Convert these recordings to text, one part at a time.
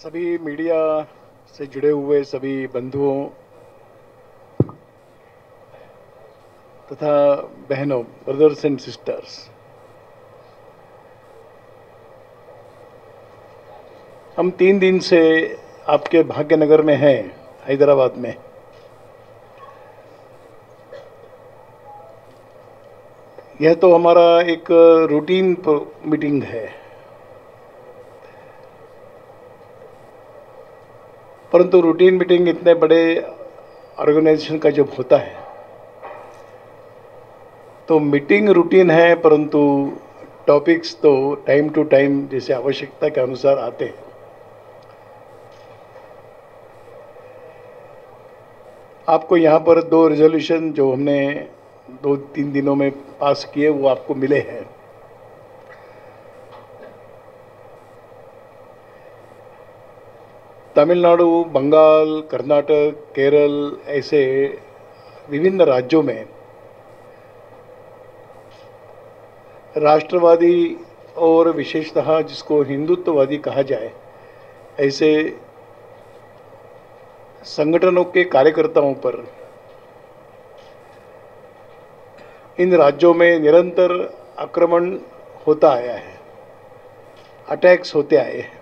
सभी मीडिया से जुड़े हुए सभी बंधुओं तथा बहनों, ब्रदर्स एंड सिस्टर्स, हम 3 दिन से आपके भाग्यनगर में हैं, हैदराबाद में। यह तो हमारा एक रूटीन मीटिंग है, परंतु रूटीन मीटिंग इतने बड़े ऑर्गेनाइजेशन का जब होता है तो मीटिंग रूटीन है, परंतु टॉपिक्स तो टाइम टू टाइम जैसे आवश्यकता के अनुसार आते हैं। आपको यहाँ पर 2 रिजोल्यूशन जो हमने 2-3 दिनों में पास किए वो आपको मिले हैं। तमिलनाडु, बंगाल, कर्नाटक, केरल ऐसे विभिन्न राज्यों में राष्ट्रवादी और विशेषतः जिसको हिंदुत्ववादी कहा जाए ऐसे संगठनों के कार्यकर्ताओं पर इन राज्यों में निरंतर आक्रमण होता आया है, अटैक्स होते आए हैं।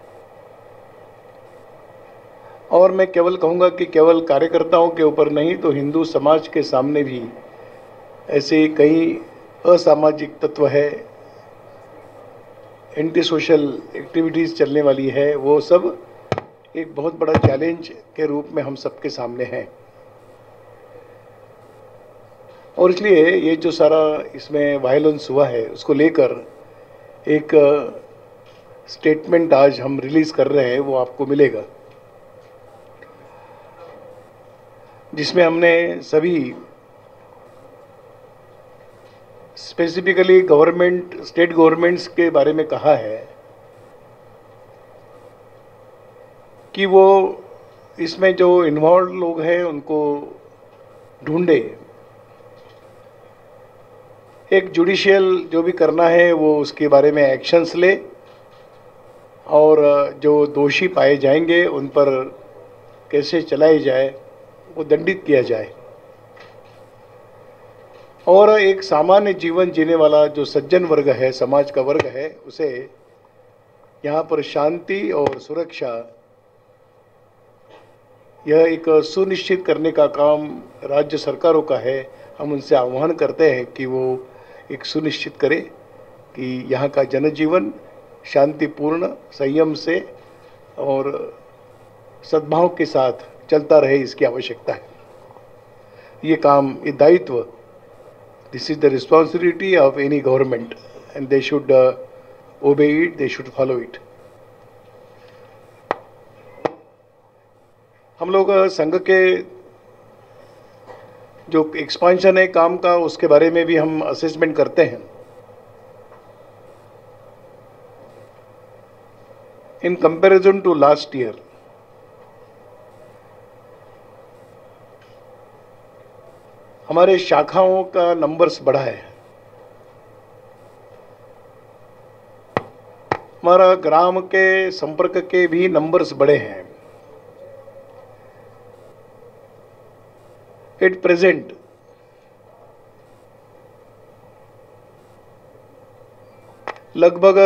और मैं केवल कहूँगा कि केवल कार्यकर्ताओं के ऊपर नहीं तो हिंदू समाज के सामने भी ऐसे कई असामाजिक तत्व है, एंटी सोशल एक्टिविटीज़ चलने वाली है, वो सब एक बहुत बड़ा चैलेंज के रूप में हम सबके सामने हैं। और इसलिए ये जो सारा इसमें वायलेंस हुआ है उसको लेकर एक स्टेटमेंट आज हम रिलीज़ कर रहे हैं, वो आपको मिलेगा, जिसमें हमने सभी स्पेसिफिकली गवर्नमेंट, स्टेट गवर्नमेंट्स के बारे में कहा है कि वो इसमें जो इन्वॉल्व लोग हैं उनको ढूंढे, एक जुडिशियल जो भी करना है वो उसके बारे में एक्शंस ले, और जो दोषी पाए जाएंगे उन पर कैसे चलाई जाए, वो दंडित किया जाए। और एक सामान्य जीवन जीने वाला जो सज्जन वर्ग है, समाज का वर्ग है, उसे यहाँ पर शांति और सुरक्षा यह एक सुनिश्चित करने का काम राज्य सरकारों का है। हम उनसे आह्वान करते हैं कि वो एक सुनिश्चित करें कि यहाँ का जनजीवन शांतिपूर्ण, संयम से और सद्भाव के साथ चलता रहे, इसकी आवश्यकता है। ये काम, ये दायित्व, this is the responsibility of any government and they should obey it, they should follow it. हम लोग संघ के जो एक्सपांशन है काम का, उसके बारे में भी हम असेसमेंट करते हैं। In comparison to last year हमारे शाखाओं का नंबर्स बढ़ा है, हमारा ग्राम के संपर्क के भी नंबर्स बढ़े हैं। एट प्रेजेंट लगभग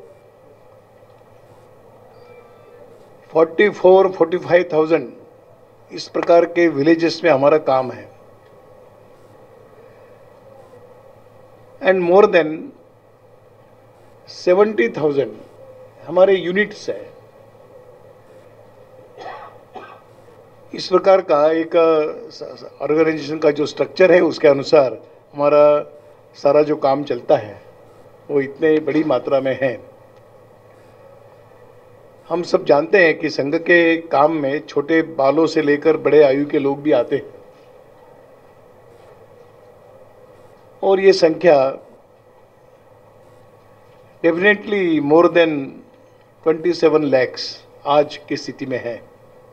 44-45,000 इस प्रकार के विलेजेस में हमारा काम है, एंड मोर देन 70,000 हमारे यूनिट्स है। इस प्रकार का एक ऑर्गेनाइजेशन का जो स्ट्रक्चर है उसके अनुसार हमारा सारा जो काम चलता है वो इतने बड़ी मात्रा में है। हम सब जानते हैं कि संघ के काम में छोटे बालों से लेकर बड़े आयु के लोग भी आते हैं, और ये संख्या डेफिनेटली मोर देन 27 लाख आज की स्थिति में है।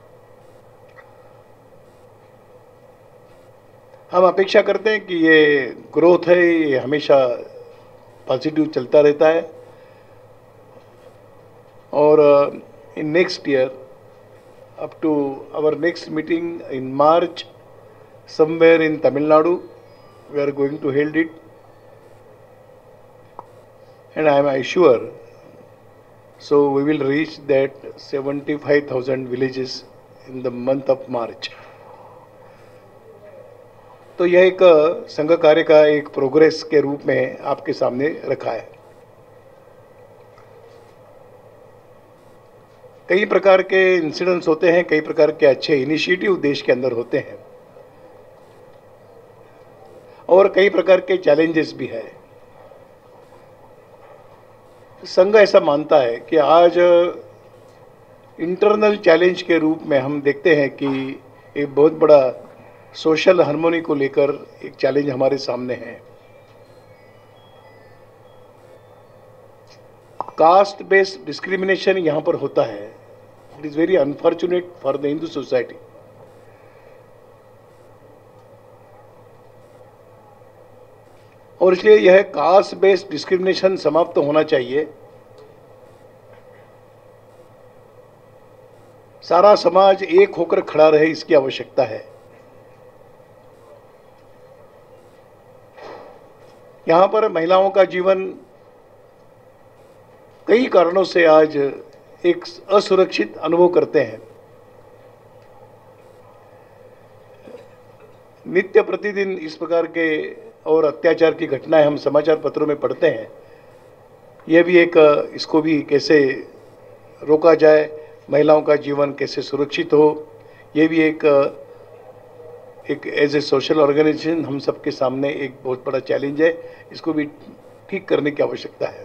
हम अपेक्षा करते हैं कि ये ग्रोथ है, ये हमेशा पॉजिटिव चलता रहता है, और in next year, up to our next meeting in March, somewhere in Tamil Nadu, we are going to hold it. And I am sure, so we will reach that 75,000 villages in the month of March. तो यह एक संघ कार्य का एक progress के रूप में आपके सामने रखा है। कई प्रकार के इंसिडेंट्स होते हैं, कई प्रकार के अच्छे इनिशिएटिव देश के अंदर होते हैं और कई प्रकार के चैलेंजेस भी है। संघ ऐसा मानता है कि आज इंटरनल चैलेंज के रूप में हम देखते हैं कि एक बहुत बड़ा सोशल हार्मोनी को लेकर एक चैलेंज हमारे सामने है। कास्ट बेस्ड डिस्क्रिमिनेशन यहाँ पर होता है। It is very unfortunate for the Hindu society. और इसलिए यह कास्ट बेस्ड डिस्क्रिमिनेशन समाप्त होना चाहिए। सारा समाज एक होकर खड़ा रहे, इसकी आवश्यकता है। यहाँ पर महिलाओं का जीवन कई कारणों से आज एक असुरक्षित अनुभव करते हैं। नित्य प्रतिदिन इस प्रकार के और अत्याचार की घटनाएं हम समाचार पत्रों में पढ़ते हैं। यह भी एक, इसको भी कैसे रोका जाए, महिलाओं का जीवन कैसे सुरक्षित हो, यह भी एक एज ए सोशल ऑर्गेनाइजेशन हम सबके सामने एक बहुत बड़ा चैलेंज है। इसको भी ठीक करने की आवश्यकता है।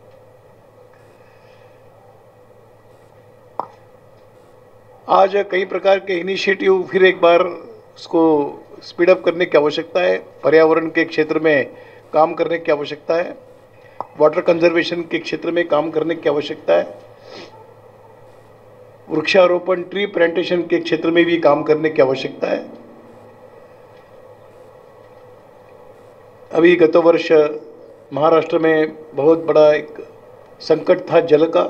आज कई प्रकार के इनिशिएटिव फिर एक बार उसको स्पीड अप करने की आवश्यकता है। पर्यावरण के क्षेत्र में काम करने की आवश्यकता है। वाटर कंजर्वेशन के क्षेत्र में काम करने की आवश्यकता है। वृक्षारोपण, ट्री प्लांटेशन के क्षेत्र में भी काम करने की आवश्यकता है। अभी गत वर्ष महाराष्ट्र में बहुत बड़ा एक संकट था जल का,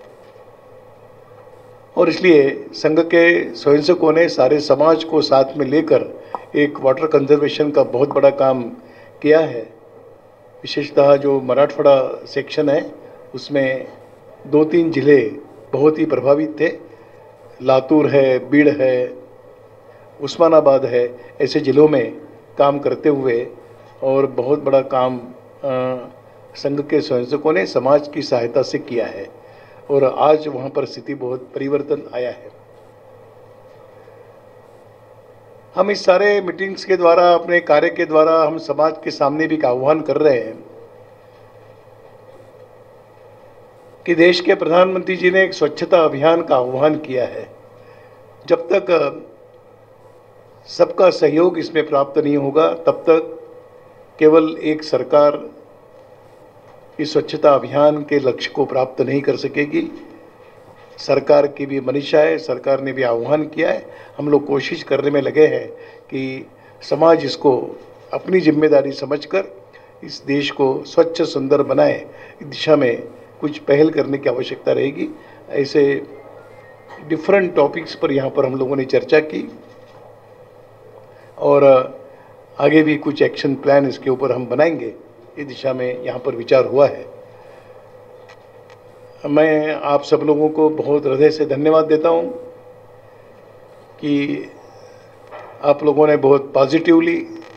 और इसलिए संघ के स्वयंसेवकों ने सारे समाज को साथ में लेकर एक वाटर कंजर्वेशन का बहुत बड़ा काम किया है। विशेषतः जो मराठवाड़ा सेक्शन है उसमें 2-3 जिले बहुत ही प्रभावित थे। लातूर है, बीड़ है, उस्मानाबाद है, ऐसे जिलों में काम करते हुए और बहुत बड़ा काम संघ के स्वयंसेवकों ने समाज की सहायता से किया है और आज वहाँ पर स्थिति बहुत परिवर्तन आया है। हम इस सारे मीटिंग्स के द्वारा, अपने कार्य के द्वारा हम समाज के सामने भी एक आह्वान कर रहे हैं कि देश के प्रधानमंत्री जी ने एक स्वच्छता अभियान का आह्वान किया है। जब तक सबका सहयोग इसमें प्राप्त नहीं होगा तब तक केवल एक सरकार इस स्वच्छता अभियान के लक्ष्य को प्राप्त नहीं कर सकेगी। सरकार की भी मनीषा है, सरकार ने भी आह्वान किया है। हम लोग कोशिश करने में लगे हैं कि समाज इसको अपनी जिम्मेदारी समझकर इस देश को स्वच्छ सुंदर बनाए, इस दिशा में कुछ पहल करने की आवश्यकता रहेगी। ऐसे डिफरेंट टॉपिक्स पर यहाँ पर हम लोगों ने चर्चा की और आगे भी कुछ एक्शन प्लान इसके ऊपर हम बनाएंगे। इस दिशा में यहाँ पर विचार हुआ है। मैं आप सब लोगों को बहुत हृदय से धन्यवाद देता हूँ कि आप लोगों ने बहुत पॉजिटिवली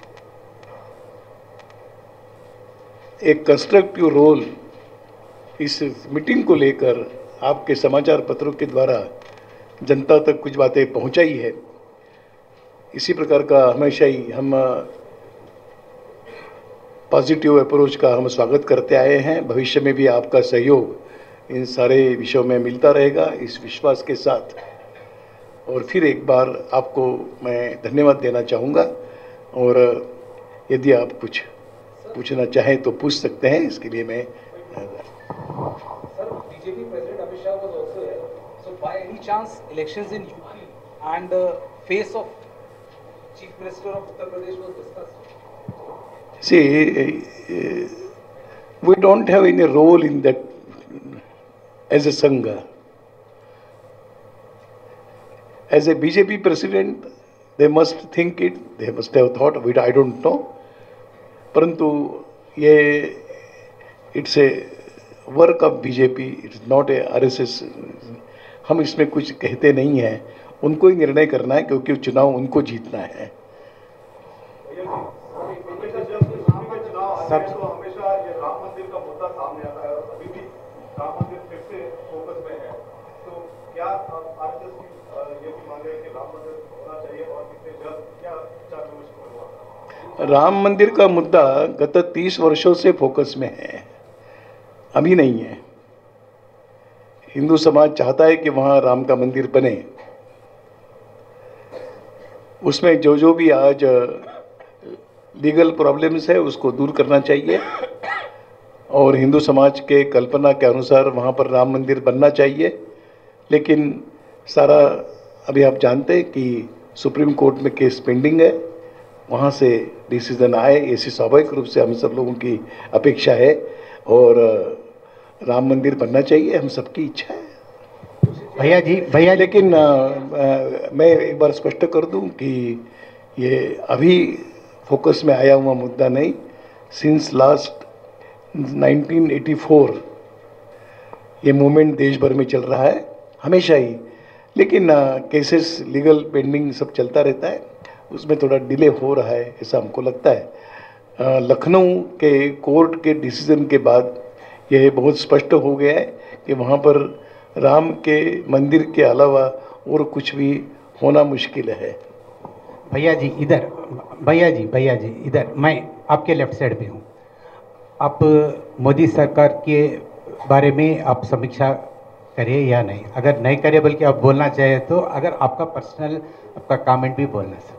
एक कंस्ट्रक्टिव रोल इस मीटिंग को लेकर आपके समाचार पत्रों के द्वारा जनता तक कुछ बातें पहुँचाई है। इसी प्रकार का हमेशा ही हम पॉजिटिव अप्रोच का हम स्वागत करते आए हैं। भविष्य में भी आपका सहयोग इन सारे विषयों में मिलता रहेगा, इस विश्वास के साथ। और फिर एक बार आपको मैं धन्यवाद देना चाहूँगा और यदि आप कुछ पूछना चाहें तो पूछ सकते हैं। इसके लिए मैं BJP President Amit Shah was also here. So by any chance elections in UP and face of Chief Minister of Uttar Pradesh was discussed? See, we don't have any role in that as a Sangha. As a BJP president, they must think it, they must have thought of it, I don't know. परंतु ये it's a work of BJP, it's not a RSS. हम इसमें कुछ कहते नहीं हैं, उनको ही निर्णय करना है क्योंकि चुनाव उनको जीतना है। सब तो हमेशा ये राम मंदिर का मुद्दा सामने आता है और अभी भी राम मंदिर फिर से फोकस में है, तो क्या आरएसएस की ये भी मांग है कि राम मंदिर होना चाहिए और कितने जल्द, क्या विचार विमर्श हुआ? राम मंदिर का मुद्दा गत 30 वर्षों से फोकस में है, अभी नहीं है। हिंदू समाज चाहता है कि वहाँ राम का मंदिर बने। उसमें जो जो भी आज लीगल प्रॉब्लम्स है उसको दूर करना चाहिए और हिंदू समाज के कल्पना के अनुसार वहाँ पर राम मंदिर बनना चाहिए। लेकिन सारा अभी आप जानते हैं कि सुप्रीम कोर्ट में केस पेंडिंग है, वहाँ से डिसीजन आए, ऐसी स्वाभाविक रूप से हम सब लोगों की अपेक्षा है और राम मंदिर बनना चाहिए, हम सबकी इच्छा है। भैया लेकिन मैं एक बार स्पष्ट कर दूं कि ये अभी फोकस में आया हुआ मुद्दा नहीं, सिंस लास्ट 1984 ये मूवमेंट देश भर में चल रहा है हमेशा ही। लेकिन केसेस लीगल पेंडिंग सब चलता रहता है, उसमें थोड़ा डिले हो रहा है ऐसा हमको लगता है। लखनऊ के कोर्ट के डिसीजन के बाद यह बहुत स्पष्ट हो गया है कि वहाँ पर राम के मंदिर के अलावा और कुछ भी होना मुश्किल है। भैया जी इधर, मैं आपके लेफ्ट साइड पे हूँ। आप मोदी सरकार के बारे में आप समीक्षा करिए या नहीं, अगर नहीं करिए बल्कि आप बोलना चाहे तो अगर आपका पर्सनल आपका कमेंट भी बोलना सर।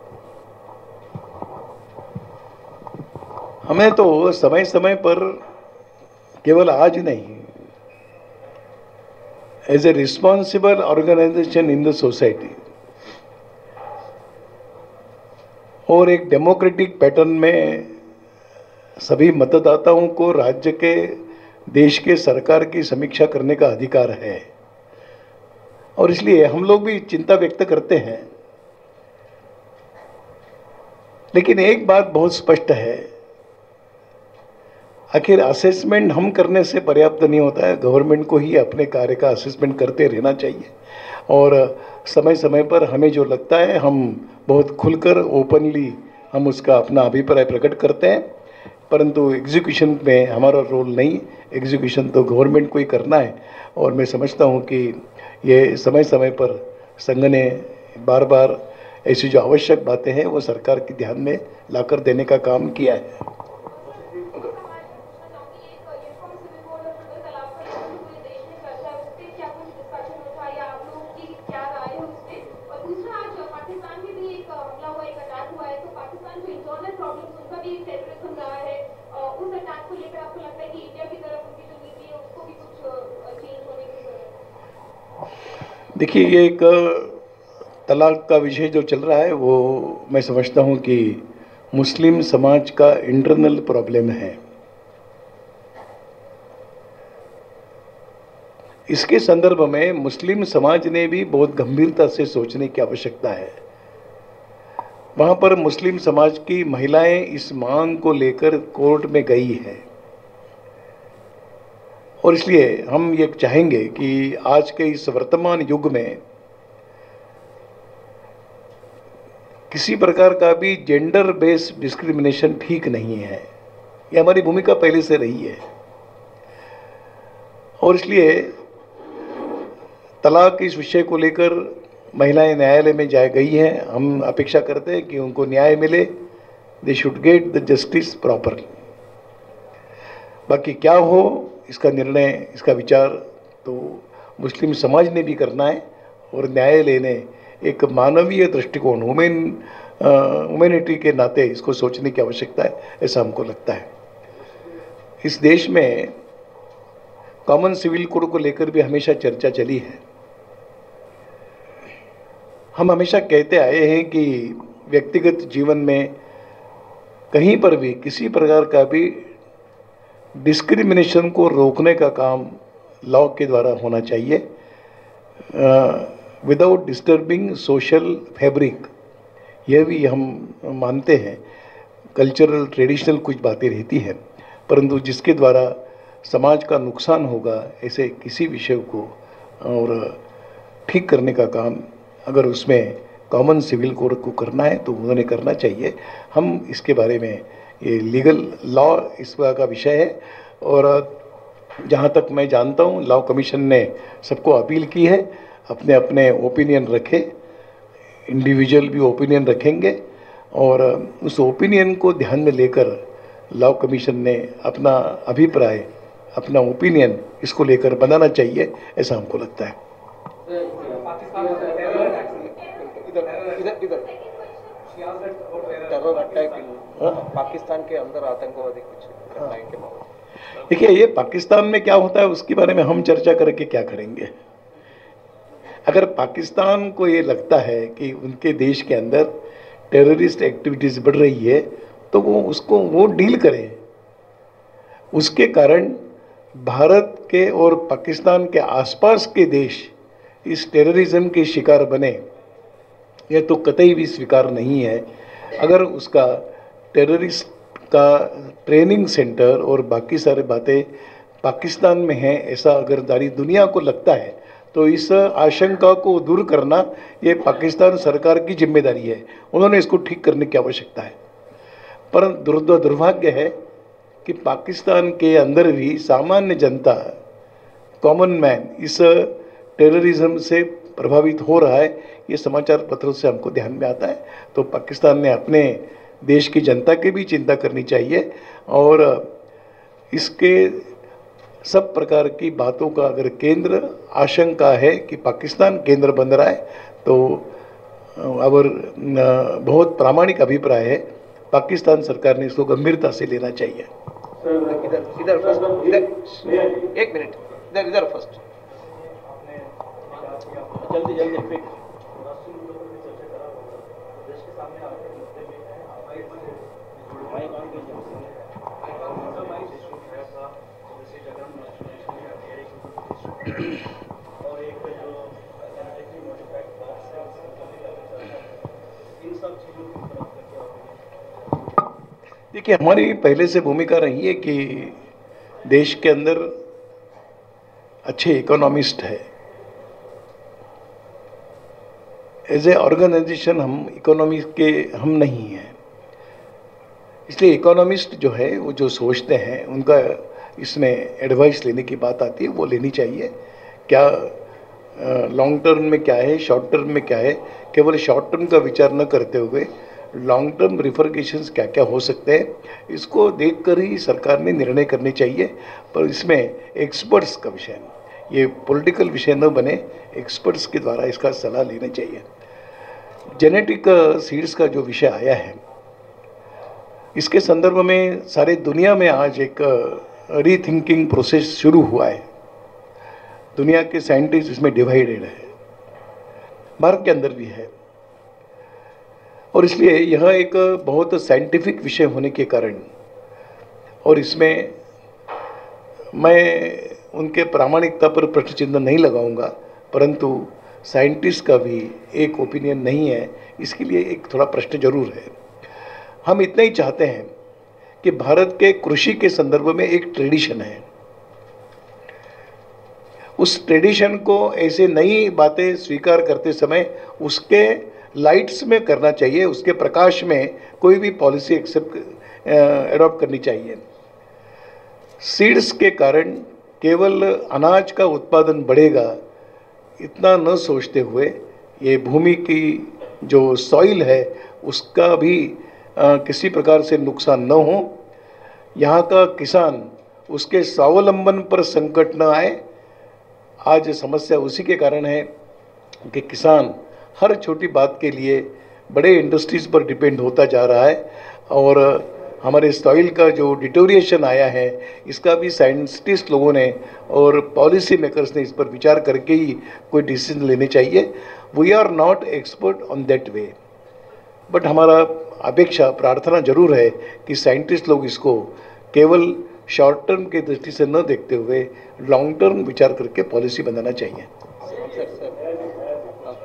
हमें तो समय समय पर, केवल आज नहीं, as a responsible organization in the society और एक डेमोक्रेटिक पैटर्न में सभी मतदाताओं को राज्य के, देश के सरकार की समीक्षा करने का अधिकार है और इसलिए हम लोग भी चिंता व्यक्त करते हैं। लेकिन एक बात बहुत स्पष्ट है, आखिर असेसमेंट हम करने से पर्याप्त नहीं होता है, गवर्नमेंट को ही अपने कार्य का असेसमेंट करते रहना चाहिए और समय समय पर हमें जो लगता है हम बहुत खुलकर ओपनली हम उसका अपना अभिप्राय प्रकट करते हैं, परंतु एग्जीक्यूशन में हमारा रोल नहीं, एग्जीक्यूशन तो गवर्नमेंट को ही करना है। और मैं समझता हूँ कि ये समय समय पर संघ ने बार बार ऐसी जो आवश्यक बातें हैं वो सरकार के ध्यान में लाकर देने का काम किया है। देखिए, ये एक तलाक का विषय जो चल रहा है वो मैं समझता हूँ कि मुस्लिम समाज का इंटरनल प्रॉब्लम है। इसके संदर्भ में मुस्लिम समाज ने भी बहुत गंभीरता से सोचने की आवश्यकता है। वहाँ पर मुस्लिम समाज की महिलाएं इस मांग को लेकर कोर्ट में गई है और इसलिए हम ये चाहेंगे कि आज के इस वर्तमान युग में किसी प्रकार का भी जेंडर बेस्ड डिस्क्रिमिनेशन ठीक नहीं है। ये हमारी भूमिका पहले से रही है और इसलिए तलाक इस विषय को लेकर महिलाएं न्यायालय में जा गई हैं। हम अपेक्षा करते हैं कि उनको न्याय मिले, they should get the justice properly. बाकी क्या हो इसका निर्णय, इसका विचार तो मुस्लिम समाज ने भी करना है और न्यायालय ने एक मानवीय दृष्टिकोण, ह्यूमैनिटी के नाते इसको सोचने की आवश्यकता है, ऐसा हमको लगता है। इस देश में कॉमन सिविल कोड को लेकर भी हमेशा चर्चा चली है। हम हमेशा कहते आए हैं कि व्यक्तिगत जीवन में कहीं पर भी किसी प्रकार का भी डिस्क्रिमिनेशन को रोकने का काम लॉ के द्वारा होना चाहिए। विदाउट डिस्टर्बिंग सोशल फैब्रिक, यह भी हम मानते हैं। कल्चरल ट्रेडिशनल कुछ बातें रहती हैं, परंतु जिसके द्वारा समाज का नुकसान होगा ऐसे किसी विषय को और ठीक करने का काम अगर उसमें कॉमन सिविल कोड को करना है तो उन्होंने करना चाहिए। हम इसके बारे में, ये लीगल लॉ इस का विषय है, और जहाँ तक मैं जानता हूँ लॉ कमीशन ने सबको अपील की है अपने अपने ओपिनियन रखें, इंडिविजुअल भी ओपिनियन रखेंगे, और उस ओपिनियन को ध्यान में लेकर लॉ कमीशन ने अपना अभिप्राय, अपना ओपिनियन इसको लेकर बनाना चाहिए, ऐसा हमको लगता है। टेरर अटैक पाकिस्तान के अंदर आतंकवादी कुछ घटनाएं के मामले। देखिए, ये पाकिस्तान में क्या होता है उसके बारे में हम चर्चा करके क्या करेंगे। अगर पाकिस्तान को ये लगता है कि उनके देश के अंदर टेररिस्ट एक्टिविटीज़ बढ़ रही है तो वो डील करें। उसके कारण भारत के और पाकिस्तान के आसपास के देश इस टेररिज्म के शिकार बने, ये तो कतई भी स्वीकार नहीं है। अगर उसका टेररिस्ट का ट्रेनिंग सेंटर और बाकी सारे बातें पाकिस्तान में हैं, ऐसा अगर सारी दुनिया को लगता है तो इस आशंका को दूर करना ये पाकिस्तान सरकार की जिम्मेदारी है। उन्होंने इसको ठीक करने की आवश्यकता है। पर दुर्भाग्य है कि पाकिस्तान के अंदर भी सामान्य जनता, कॉमन मैन इस टेररिज्म से प्रभावित हो रहा है। ये समाचार पत्रों से हमको ध्यान में आता है। तो पाकिस्तान ने अपने देश की जनता की भी चिंता करनी चाहिए, और इसके सब प्रकार की बातों का अगर केंद्र आशंका है कि पाकिस्तान केंद्र बन रहा है तो और बहुत प्रामाणिक अभिप्राय है, पाकिस्तान सरकार ने इसको गंभीरता से लेना चाहिए। इधर फर्स्ट, इधर एक मिनट, इधर फर्स्ट, जल्दी जल्दी। देखिए, हमारी पहले से भूमिका रही है कि देश के अंदर अच्छे इकोनॉमिस्ट है। एज ए ऑर्गेनाइजेशन हम इकोनॉमी के हम नहीं हैं, इसलिए इकोनॉमिस्ट जो है वो जो सोचते हैं उनका इसमें एडवाइस लेने की बात आती है, वो लेनी चाहिए। क्या लॉन्ग टर्म में क्या है, शॉर्ट टर्म में क्या है, केवल शॉर्ट टर्म का विचार न करते हुए लॉन्ग टर्म रिफर्गेशंस क्या क्या हो सकते हैं, इसको देखकर ही सरकार ने निर्णय करने चाहिए। पर इसमें एक्सपर्ट्स का विषय, ये पॉलिटिकल विषय न बने, एक्सपर्ट्स के द्वारा इसका सलाह लेना चाहिए। जेनेटिक सीड्स का जो विषय आया है, इसके संदर्भ में सारे दुनिया में आज एक रीथिंकिंग प्रोसेस शुरू हुआ है। दुनिया के साइंटिस्ट इसमें डिवाइडेड है, भारत के अंदर भी है, और इसलिए यह एक बहुत साइंटिफिक विषय होने के कारण, और इसमें मैं उनके प्रामाणिकता पर प्रश्न चिन्ह नहीं लगाऊंगा, परंतु साइंटिस्ट का भी एक ओपिनियन नहीं है, इसके लिए एक थोड़ा प्रश्न जरूर है। हम इतना ही चाहते हैं कि भारत के कृषि के संदर्भ में एक ट्रेडिशन है, उस ट्रेडिशन को ऐसे नई बातें स्वीकार करते समय उसके लाइट्स में करना चाहिए, उसके प्रकाश में कोई भी पॉलिसी एडॉप्ट करनी चाहिए। सीड्स के कारण केवल अनाज का उत्पादन बढ़ेगा इतना न सोचते हुए, ये भूमि की जो सॉइल है उसका भी किसी प्रकार से नुकसान न हो, यहाँ का किसान उसके स्वावलंबन पर संकट न आए। आज समस्या उसी के कारण है कि किसान हर छोटी बात के लिए बड़े इंडस्ट्रीज़ पर डिपेंड होता जा रहा है, और हमारे सॉइल का जो डिटोरिएशन आया है इसका भी साइंटिस्ट लोगों ने और पॉलिसी मेकर्स ने इस पर विचार करके ही कोई डिसीजन लेने चाहिए। We are not expert on that way, but हमारा अपेक्षा प्रार्थना जरूर है कि साइंटिस्ट लोग इसको केवल शॉर्ट टर्म के दृष्टि से न देखते हुए लॉन्ग टर्म विचार करके पॉलिसी बनाना चाहिए।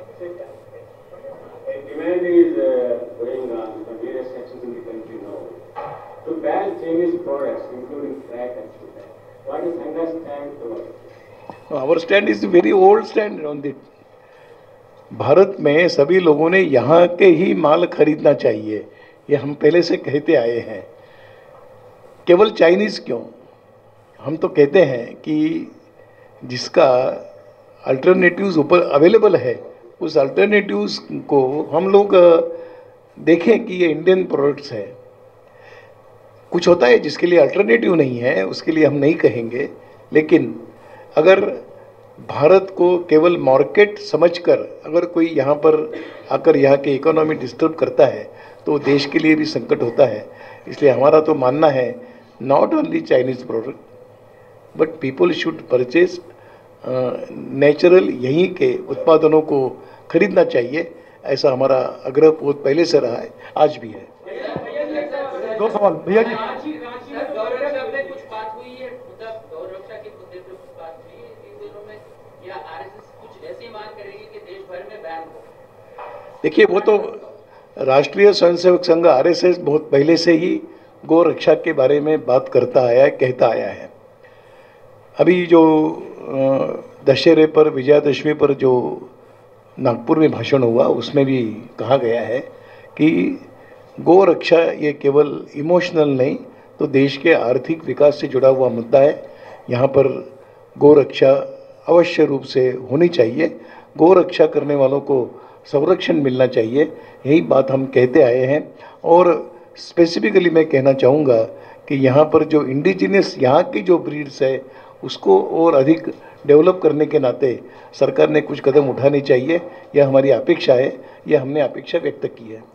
What is Sangha's stand towards? Our stand is very old stand on that. Bharat में सभी लोगों ने यहाँ के ही माल खरीदना चाहिए, ये हम पहले से कहते आए हैं। केवल चाइनीज क्यों, हम तो कहते हैं कि जिसका अल्टरनेटिव्स ऊपर अवेलेबल है उस अल्टरनेटिव्स को हम लोग देखें कि ये इंडियन प्रोडक्ट्स है। कुछ होता है जिसके लिए अल्टरनेटिव नहीं है, उसके लिए हम नहीं कहेंगे, लेकिन अगर भारत को केवल मार्केट समझकर अगर कोई यहाँ पर आकर यहाँ के इकोनॉमी डिस्टर्ब करता है तो देश के लिए भी संकट होता है। इसलिए हमारा तो मानना है not only Chinese product but people should purchase natural यहीं के उत्पादनों को खरीदना चाहिए, ऐसा हमारा आग्रह बहुत पहले से रहा है, आज भी है। दो सवाल भैया जी। गौरक्षा पे कुछ बात हुई है, मतलब गौरक्षा के मुद्दे पे कुछ बात हुई है इन दिनों में, या आरएसएस कुछ ऐसी मांग करेगी कि देश भर में बैन हो? देखिए, वो तो राष्ट्रीय स्वयंसेवक संघ आरएसएस बहुत पहले से ही गौ रक्षा के बारे में बात करता आया है, कहता आया है। अभी जो दशहरे पर, विजयादशमी पर जो नागपुर में भाषण हुआ उसमें भी कहा गया है कि गौ रक्षा ये केवल इमोशनल नहीं तो देश के आर्थिक विकास से जुड़ा हुआ मुद्दा है। यहाँ पर गौ रक्षा अवश्य रूप से होनी चाहिए, गौ रक्षा करने वालों को संरक्षण मिलना चाहिए, यही बात हम कहते आए हैं। और स्पेसिफिकली मैं कहना चाहूँगा कि यहाँ पर जो इंडिजिनियस यहाँ की जो ब्रीड्स है उसको और अधिक डेवलप करने के नाते सरकार ने कुछ कदम उठाने चाहिए, यह हमारी अपेक्षा है, यह हमने अपेक्षा व्यक्त की है।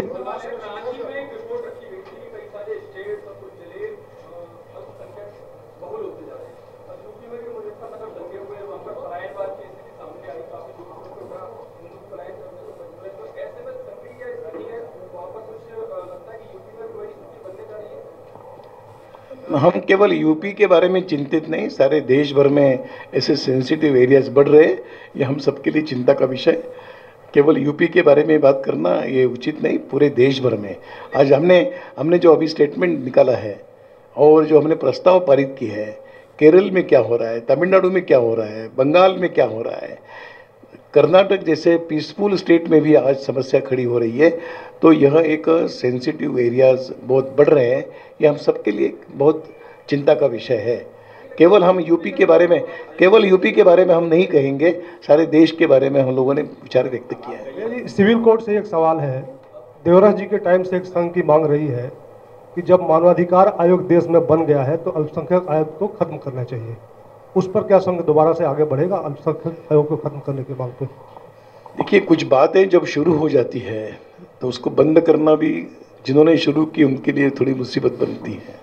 हम केवल यूपी के बारे में चिंतित नहीं, सारे देश भर में ऐसे सेंसिटिव एरियाज बढ़ रहे हैं, ये हम सबके लिए चिंता का विषय। केवल यूपी के बारे में बात करना ये उचित नहीं, पूरे देश भर में। आज हमने जो अभी स्टेटमेंट निकाला है और जो हमने प्रस्ताव पारित की है, केरल में क्या हो रहा है, तमिलनाडु में क्या हो रहा है, बंगाल में क्या हो रहा है, कर्नाटक जैसे पीसफुल स्टेट में भी आज समस्या खड़ी हो रही है, तो यह एक सेंसिटिव एरियाज बहुत बढ़ रहे हैं, यह हम सबके लिए बहुत चिंता का विषय है। केवल यूपी के बारे में हम नहीं कहेंगे, सारे देश के बारे में हम लोगों ने विचार व्यक्त किया है। सिविल कोर्ट से एक सवाल है, देवराज जी के टाइम से एक संघ की मांग रही है कि जब मानवाधिकार आयोग देश में बन गया है तो अल्पसंख्यक आयोग को खत्म करना चाहिए, उस पर क्या संघ दोबारा से आगे बढ़ेगा अल्पसंख्यक आयोग को खत्म करने की मांग पे? देखिए, कुछ बातें जब शुरू हो जाती है तो उसको बंद करना भी जिन्होंने शुरू की उनके लिए थोड़ी मुसीबत बनती है।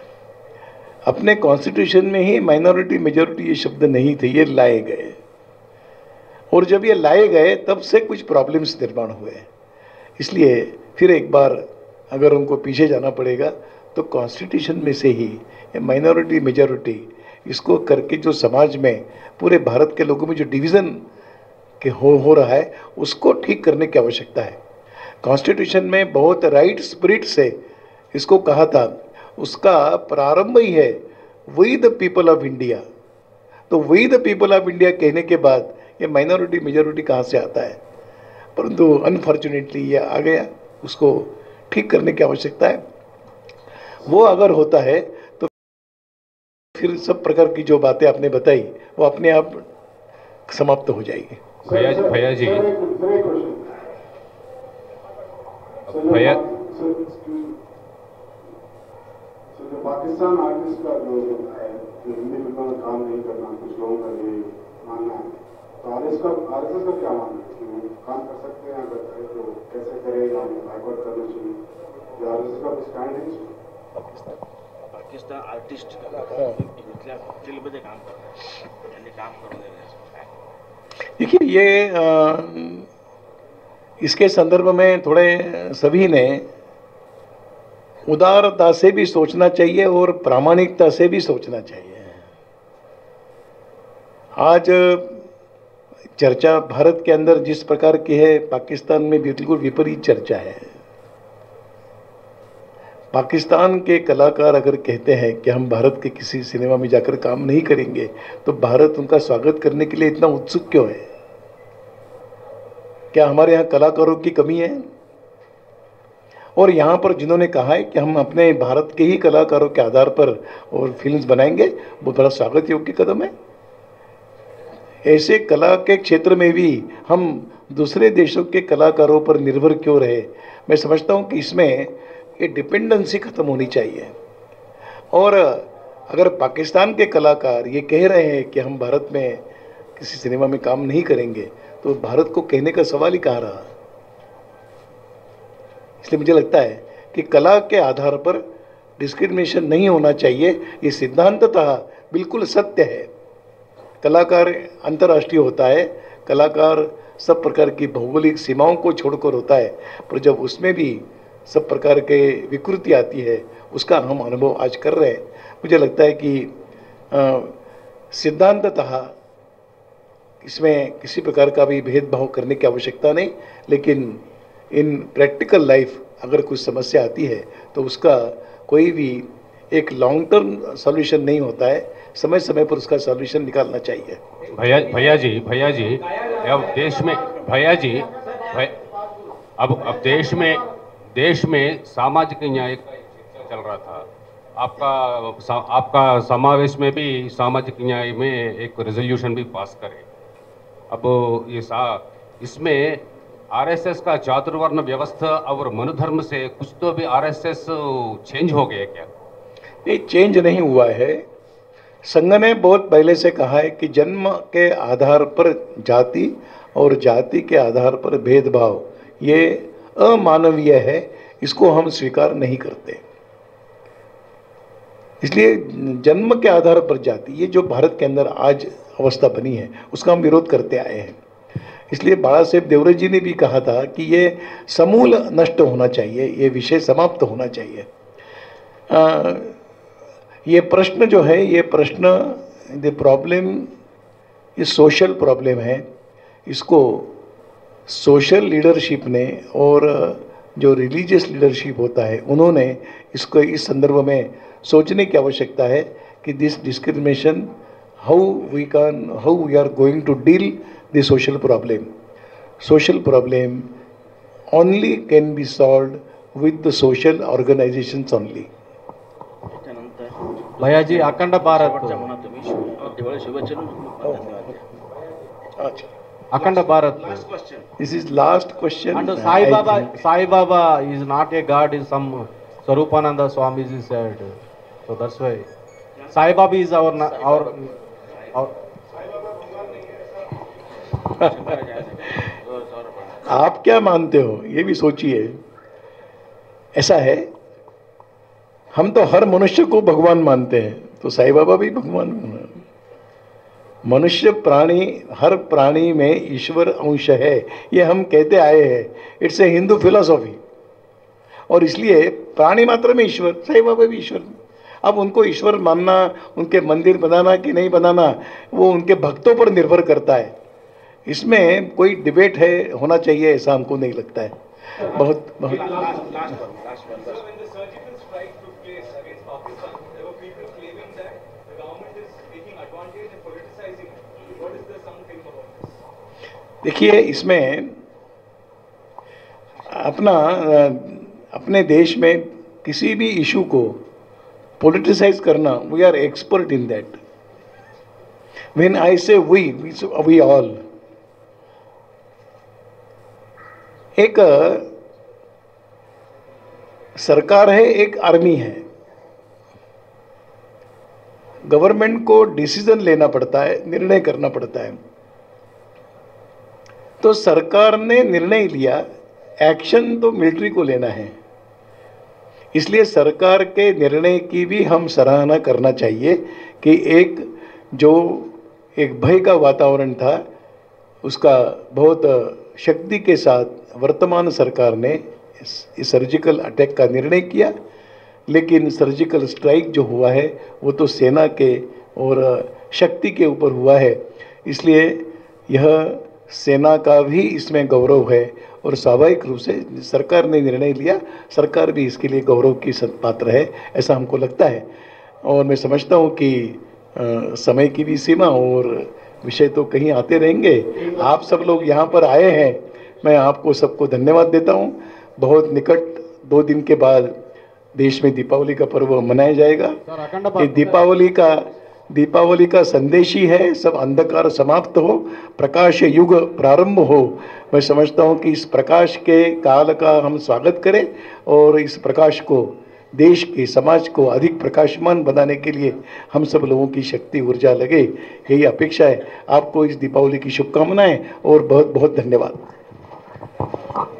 अपने कॉन्स्टिट्यूशन में ही माइनॉरिटी मेजॉरिटी ये शब्द नहीं थे, ये लाए गए, और जब ये लाए गए तब से कुछ प्रॉब्लम्स निर्माण हुए। इसलिए फिर एक बार अगर उनको पीछे जाना पड़ेगा तो कॉन्स्टिट्यूशन में से ही माइनॉरिटी मेजॉरिटी इसको करके जो समाज में पूरे भारत के लोगों में जो डिवीज़न के हो रहा है उसको ठीक करने की आवश्यकता है। कॉन्स्टिट्यूशन में बहुत राइट स्पिरिट से इसको कहा था, उसका प्रारंभ ही है we the people of India. तो we the people of India कहने के बाद ये माइनॉरिटी मेजॉरिटी कहाँ से आता है, परंतु अनफॉर्चुनेटली ये आ गया, उसको ठीक करने की आवश्यकता है। वो अगर होता है तो फिर सब प्रकार की जो बातें आपने बताई वो अपने आप समाप्त हो जाएगी। भैया जी भैया पाकिस्तान आर्टिस्ट का जो है हिंदी फिल्मों में काम नहीं करना, कुछ लोगों का ये मानना है, तो आरएसएस का क्या मानना है कि काम कर सकते हैं, अगर करे तो कैसे करेगा, बाइकआउट करना चाहिए, जो आरएसएस का स्टैंड है? पाकिस्तान आर्टिस्ट फिल्म में काम कर देखिए, ये इसके संदर्भ में थोड़े सभी ने उदारता से भी सोचना चाहिए और प्रामाणिकता से भी सोचना चाहिए। आज चर्चा भारत के अंदर जिस प्रकार की है, पाकिस्तान में बिल्कुल विपरीत चर्चा है। पाकिस्तान के कलाकार अगर कहते हैं कि हम भारत के किसी सिनेमा में जाकर काम नहीं करेंगे, तो भारत उनका स्वागत करने के लिए इतना उत्सुक क्यों है? क्या हमारे यहाँ कलाकारों की कमी है? और यहाँ पर जिन्होंने कहा है कि हम अपने भारत के ही कलाकारों के आधार पर और फिल्म्स बनाएंगे, वो बड़ा स्वागत योग्य कदम है। ऐसे कला के क्षेत्र में भी हम दूसरे देशों के कलाकारों पर निर्भर क्यों रहे? मैं समझता हूँ कि इसमें ये डिपेंडेंसी खत्म होनी चाहिए। और अगर पाकिस्तान के कलाकार ये कह रहे हैं कि हम भारत में किसी सिनेमा में काम नहीं करेंगे, तो भारत को कहने का सवाल ही कहाँ रहा? इसलिए मुझे लगता है कि कला के आधार पर डिस्क्रिमिनेशन नहीं होना चाहिए। ये सिद्धांततः बिल्कुल सत्य है। कलाकार अंतर्राष्ट्रीय होता है, कलाकार सब प्रकार की भौगोलिक सीमाओं को छोड़कर होता है, पर जब उसमें भी सब प्रकार के विकृति आती है, उसका हम अनुभव आज कर रहे हैं। मुझे लगता है कि सिद्धांततः इसमें किसी प्रकार का भी भेदभाव करने की आवश्यकता नहीं, लेकिन इन प्रैक्टिकल लाइफ अगर कुछ समस्या आती है तो उसका कोई भी एक लॉन्ग टर्म सॉल्यूशन नहीं होता है, समय समय पर उसका सॉल्यूशन निकालना चाहिए। भैया जी अब देश में अब देश में सामाजिक न्याय चल रहा था। आपका समावेश में भी सामाजिक न्याय में एक रेजोल्यूशन भी पास करे। अब इसमें आरएसएस का चातुर्वर्ण व्यवस्था और मनुधर्म से कुछ तो भी आरएसएस चेंज हो गया क्या? नहीं, चेंज नहीं हुआ है। संघ ने बहुत पहले से कहा है कि जन्म के आधार पर जाति और जाति के आधार पर भेदभाव ये अमानवीय है, इसको हम स्वीकार नहीं करते। इसलिए जन्म के आधार पर जाति, ये जो भारत के अंदर आज अवस्था बनी है, उसका हम विरोध करते आए हैं। इसलिए बाला साहेब देवरत जी ने भी कहा था कि ये समूल नष्ट होना चाहिए, ये विषय समाप्त होना चाहिए। ये प्रश्न जो है, ये प्रश्न द प्रॉब्लम ये सोशल प्रॉब्लम है। इसको सोशल लीडरशिप ने और जो रिलीजियस लीडरशिप होता है, उन्होंने इसको इस संदर्भ में सोचने की आवश्यकता है कि this discrimination how we are going to deal the social problem. Social problem only can be solved with the social organizations only. Bhaiyaji Akhand Bharat Diwali शुभेच्छा धन्यवाद। Akhanda Bharat. Last question. This is last question. And Sai Baba is not a god, is some Swarupananda Swamiji said. So that's why Sai Baba is our आप क्या मानते हो ये भी सोचिए। ऐसा है, हम तो हर मनुष्य को भगवान मानते हैं, तो साईं बाबा भी भगवान। मनुष्य प्राणी, हर प्राणी में ईश्वर अंश है, ये हम कहते आए हैं। It's a Hindu philosophy. और इसलिए प्राणी मात्र में ईश्वर, साईं बाबा भी ईश्वर। अब उनको ईश्वर मानना, उनके मंदिर बनाना कि नहीं बनाना, वो उनके भक्तों पर निर्भर करता है। इसमें कोई डिबेट है होना चाहिए ऐसा हमको नहीं लगता है। बहुत देखिए, इसमें अपने देश में किसी भी इशू को पॉलिटिसाइज करना, we are expert in that. When I say we all, एक सरकार है, एक आर्मी है। गवर्नमेंट को डिसीजन लेना पड़ता है, निर्णय करना पड़ता है। तो सरकार ने निर्णय लिया, एक्शन तो मिलिट्री को लेना है। इसलिए सरकार के निर्णय की भी हम सराहना करना चाहिए कि एक भय का वातावरण था, उसका बहुत शक्ति के साथ वर्तमान सरकार ने इस सर्जिकल अटैक का निर्णय किया। लेकिन सर्जिकल स्ट्राइक जो हुआ है वो तो सेना के और शक्ति के ऊपर हुआ है। इसलिए यह सेना का भी इसमें गौरव है और स्वाभाविक रूप से सरकार ने निर्णय लिया, सरकार भी इसके लिए गौरव की पात्र है, ऐसा हमको लगता है। और मैं समझता हूँ कि समय की भी सीमा और विषय तो कहीं आते रहेंगे। आप सब लोग यहाँ पर आए हैं, मैं आपको सबको धन्यवाद देता हूँ। बहुत निकट 2 दिन के बाद देश में दीपावली का पर्व मनाया जाएगा। ये दीपावली का संदेश ही है, सब अंधकार समाप्त हो, प्रकाश युग प्रारंभ हो। मैं समझता हूँ कि इस प्रकाश के काल का हम स्वागत करें और इस प्रकाश को देश के समाज को अधिक प्रकाशमान बनाने के लिए हम सब लोगों की शक्ति ऊर्जा लगे, यही अपेक्षा है। आपको इस दीपावली की शुभकामनाएं और बहुत बहुत धन्यवाद।